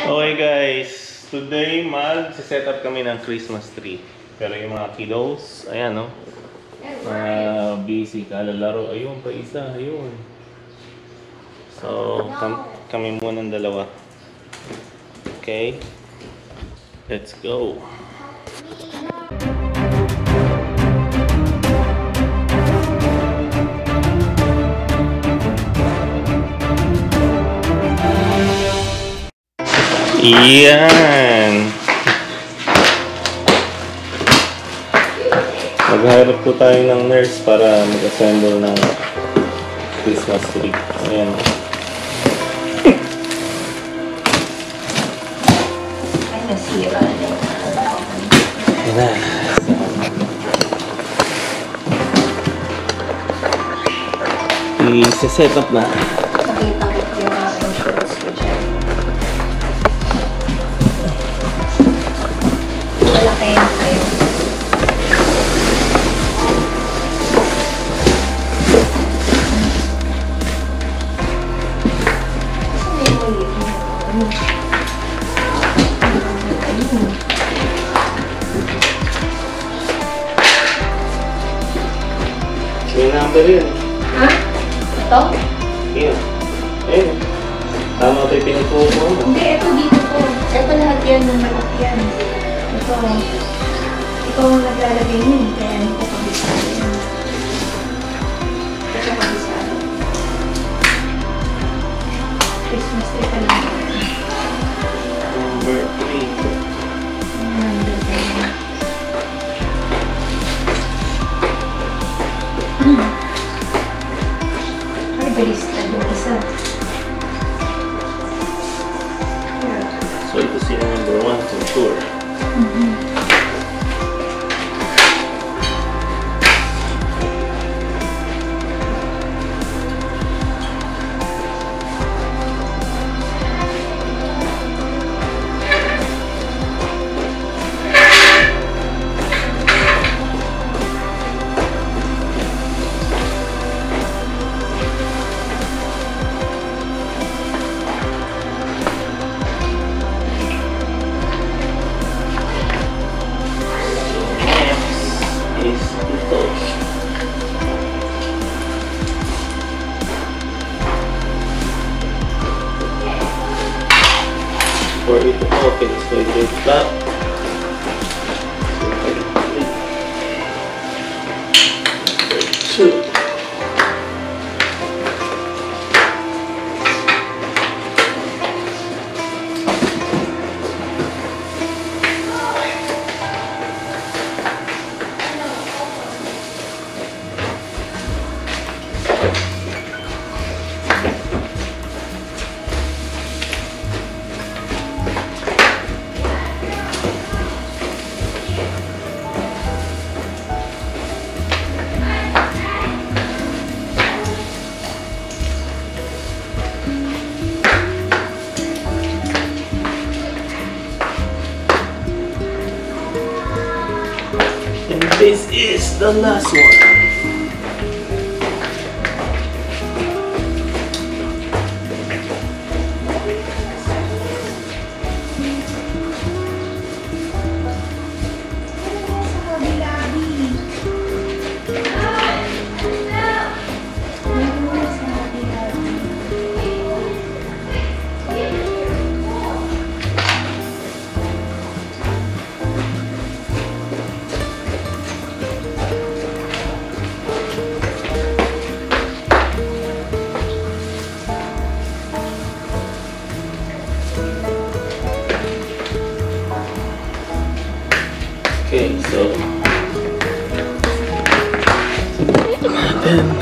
Okay guys, today mag-set up kami ng Christmas tree. Pero yung mga kiddos, ayan no, busy, kalalaro. Ayun pa isa, ayun. So, kami muna ng dalawa. Okay, let's go. Iyan! Mag-hire po tayo ng nurse para mag-assemble ng Christmas tree. Ayan. Ay, nasira na. Ayan. I-set up na. Nakita ko yung insurance ko dyan. Malaki yung kayo. May number yun. Ha? Ito? Yun. Ayun. Tama ito yung pinagpupo mo. Hindi, ito dito po. Ito lahat yan ng malaki yan. Ito. Ikaw ang naglalagay mo. Kaya hindi ko kabisado yan. Ito kabisado. Christmas tree ka lang. Number 3. Number 3. Ay, bilis na yung isa. So ito sila number 1 for sure. For it to open, it's going to be flat. Two. And this is the last one. Okay, so natin.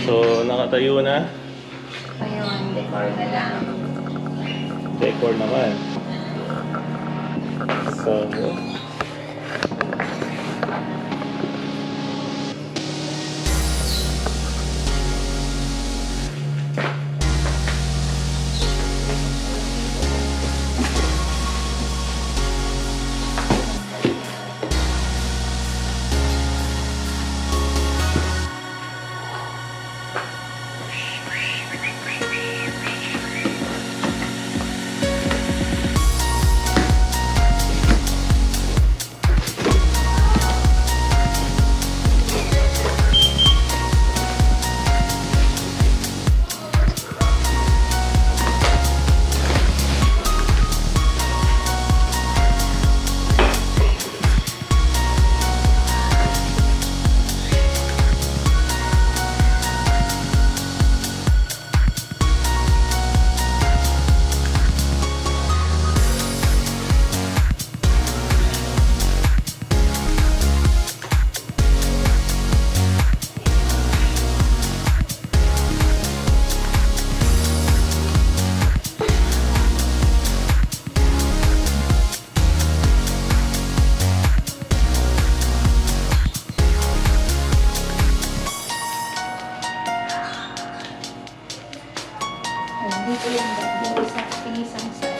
So, nakatayo na. Ayun, decor na lang. Decor naman. So, Dito yung dito sa isang side.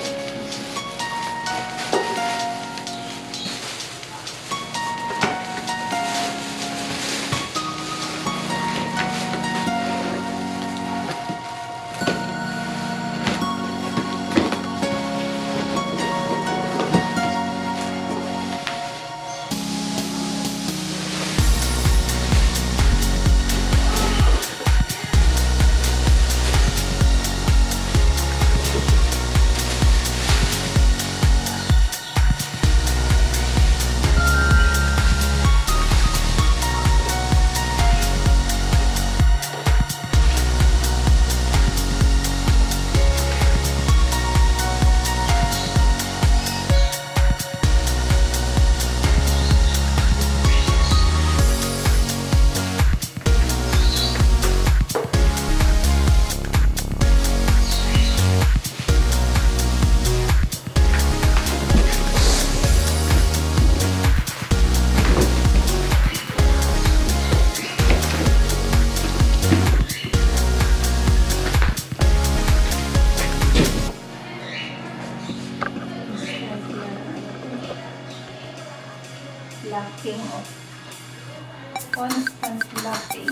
Locking off. Constant locking.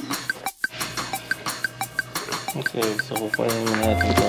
okay. So, kukunin mo natin ito.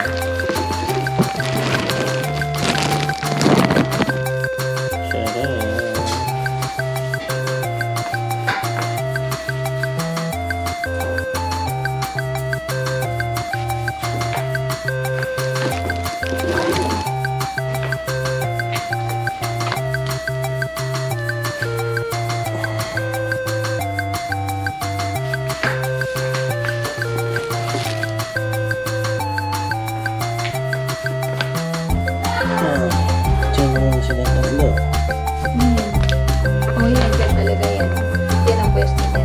Oh, yan. Diyan talaga yan. Yan ang pwesto niya.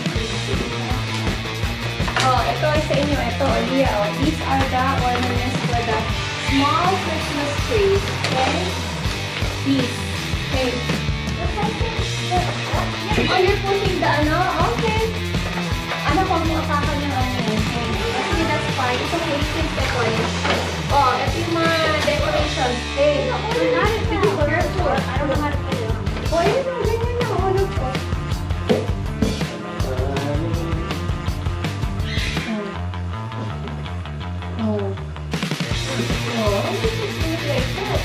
Oh, ito sa inyo. Ito, Leah. These are the ornaments small Christmas tree. Okay? Peace. Okay. Oh, you're pushing the ano? Okay. Ano kung makakal ng ano yan? Sige, that's fine. It's okay. You can decorate. Oh, ito yung mga decorations. Hey, be careful. I don't know how to put it. Oh, yun na. Ganyan na. Oh, look po. Oh. Oh, this is really like that.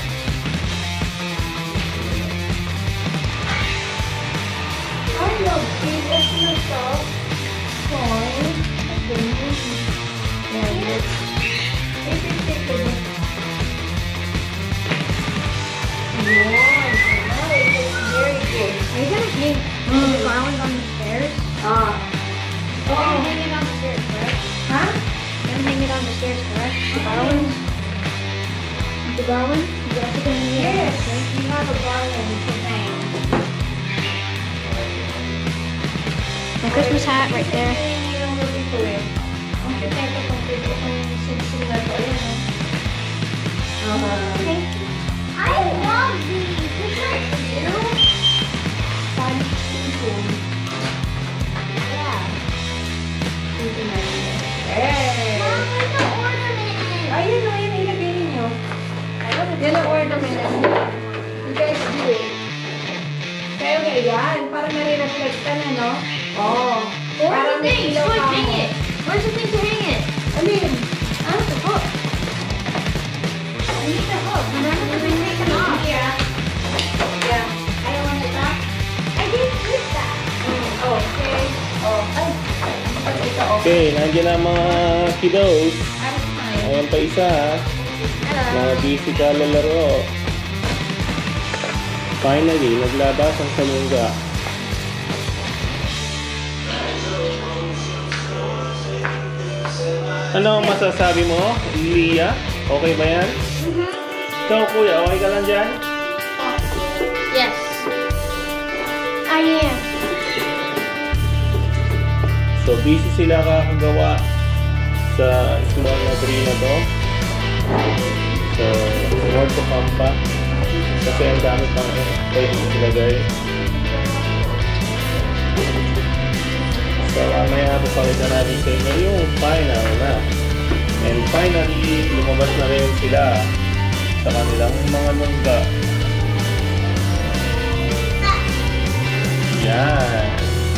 I love this. It's so toy. And it's ridiculous. Wow, it looks very good. Are you gonna hang the garland on the stairs? Ah. You're gonna hang it on the stairs, correct? Huh? You're gonna hang it on the stairs, correct? The garland? The garland? Is that what you're gonna hang it on? Yes, Okay. you have a garland to hang. My Christmas hat right there. Yung lubi ko eh. Ang kiteko kung pwede kong sinsilat ko yun. I love these. These are cute. Fun season. Yeah. Season na yun. Eh! Mom, there's an ornament. Ayun o, yun ilagay ninyo. Yan ang ornament. You guys do it. Okay, yan. Para nare-reflect ka na, no? Oh. Where's the thing? ilaw So ka hang mo. it. Where's the thing to hang it? Alin? Huh? The hook. I need the hook. Remember to bring it off. Yeah. Yeah. I don't want it back. I didn't get that. Oh, okay. Oh, ay. Ito, oh. Okay, nandiyan na ang mga kiddos. I was fine. Ayan pa isa ha. Hello. Mga busy ka lalaro. Finally, naglabas ang salungga. Ano ang masasabi mo, Leah? Okay ba yan? Ikaw kuya, okay ka lang dyan? Yes. I am. So busy sila kakagawa sa small na tree na to. So more to come pa. Kasi ang dami pang pwede ilagay. So mamaya papakita natin sa inyo yung final na. And finally, lumabas na rin sila sa kanilang mga lungga. Yan.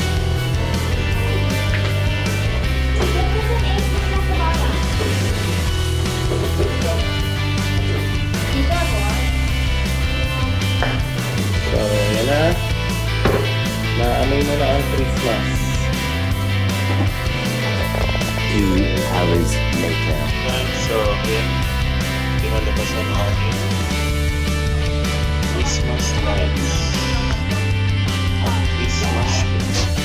So, yan na. Naamoy mo na ang Christmas. 2 hours later. So, yan. Pinalabas ang ating Christmas lights. Christmas lights.